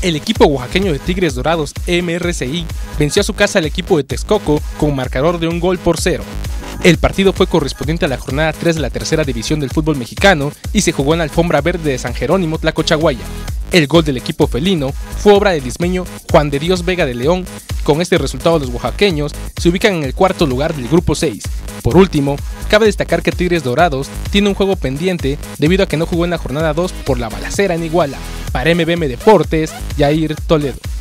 El equipo oaxaqueño de Tigres Dorados, MRCI, venció a su casa al equipo de Texcoco con marcador de 1-0. El partido fue correspondiente a la jornada 3 de la tercera división del fútbol mexicano y se jugó en la alfombra verde de San Jerónimo, Tlacochahuaya. El gol del equipo felino fue obra del ismeño Juan de Dios Vega de León. Con este resultado los oaxaqueños se ubican en el cuarto lugar del grupo 6. Por último, cabe destacar que Tigres Dorados tiene un juego pendiente debido a que no jugó en la jornada 2 por la balacera en Iguala. Para MBM Deportes, Yair Toledo.